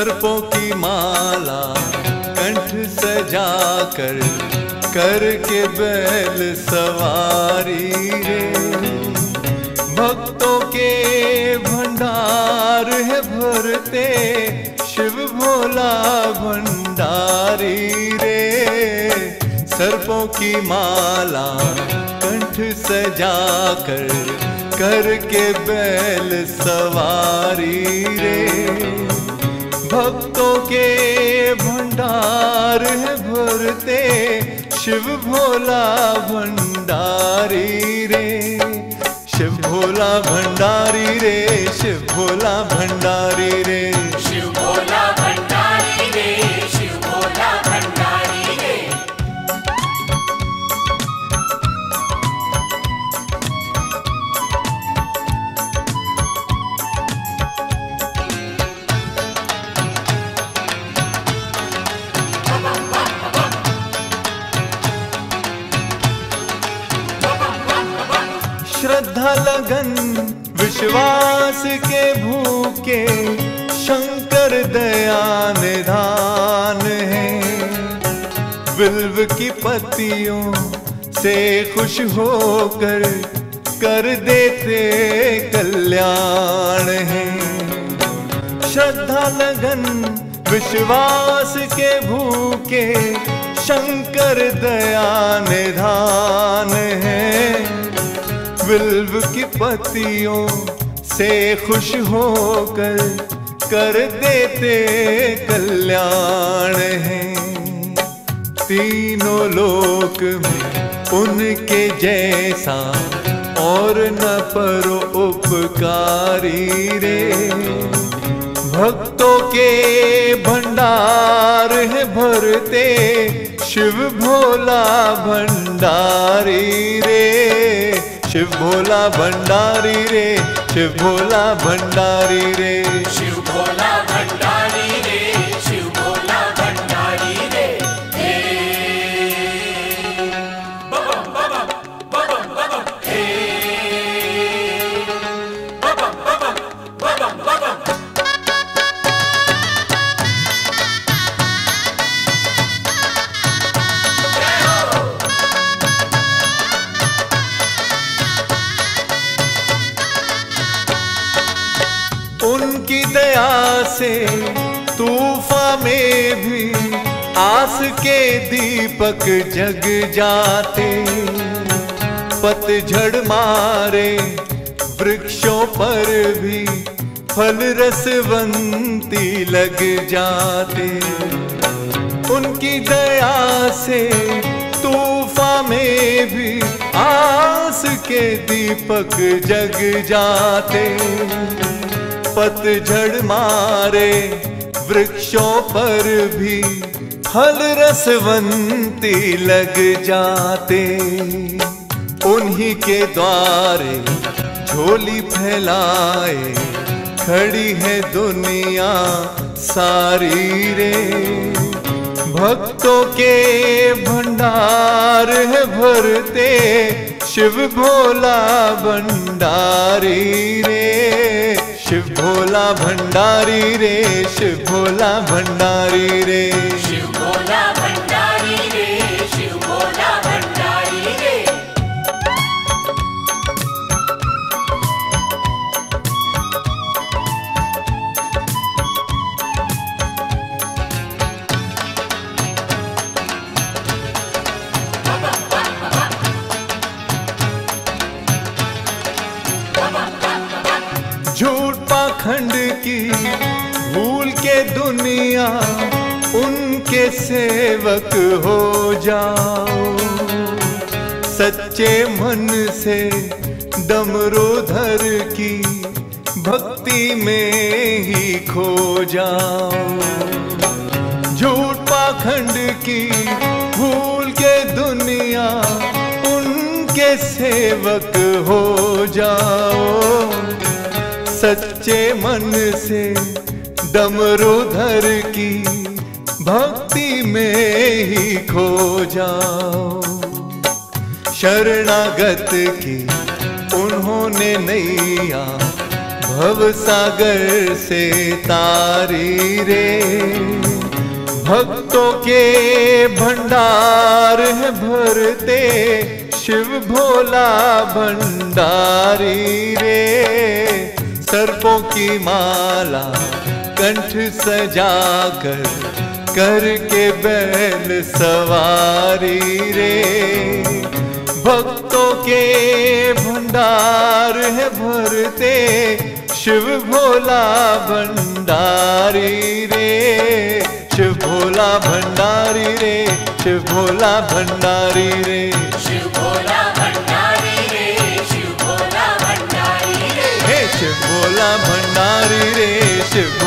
सर्पों की माला कंठ सजा कर करके बैल सवारी रे। भक्तों के भंडार है भरते शिव भोला भंडारी रे। सर्पों की माला कंठ सजा कर करके बैल सवारी रे। भक्तों के भंडार है भरते शिव भोला भंडारी रे। शिव भोला भंडारी रे, शिव भोला भंडारी रे, शिव भोला भंडारी रे, शिव भोला भंडारी रे। श्रद्धा लगन विश्वास के भूखे शंकर दया निधान है। बिल्व की पत्तियों से खुश होकर कर देते कल्याण है। श्रद्धा लगन विश्वास के भूखे शंकर दया निधान है। बिल्व की पत्तियों से खुश होकर कर देते कल्याण है। तीनों लोक में उनके जैसा और न परो उपकारी रे। भक्तों के भंडार है भरते शिव भोला भंडारी रे। शिव भोला भंडारी रे, शिव भोला भंडारी रे, शिव भोला भंडारी रे, शिव भोला भंडारी रे। हे बबम बबम बबम बबम, हे बबम बबम बबम बबम। उनकी दया से तूफान में भी आस के दीपक जग जाते। पतझड़ मारे वृक्षों पर भी फल रसवंती लग जाते। उनकी दया से तूफान में भी आस के दीपक जग जाते। पतझड़ मारे वृक्षों पर भी फल रसवंती लग जाते। उन्हीं के द्वारे झोली फैलाए खड़ी है दुनिया सारी रे। भक्तों के भंडार है भरते शिव भोला भंडारी रे। शिव भोला भंडारी रे, शिव भोला भंडारी रे, शिव भोला भंडारी रे, शिव भोला भंडारी रे। झूठ पाखंड की भूल के दुनिया उनके सेवक हो जाओ। सच्चे मन से डमरूधर की भक्ति में ही खो जाओ। झूठ पाखंड की भूल के दुनिया उनके सेवक हो जाओ। सच्चे मन से डमरूधर की भक्ति में ही खो जाओ। शरणागत की उन्होंने नैया भव सागर से तारी रे। भक्तों के भंडार है भरते, शिव भोला भंडारी रे। सर्पों की माला कंठ सजाकर, करके बैल सवारी रे। भक्तों के भंडार है भरते, शिव भोला भंडारी रे। शिव भोला भंडारी रे, शिव भोला भंडारी रे। शिव भोला भंडारी रे, शिव भोला भंडारी रे। हे शिव भोला भंडारी रे, शिव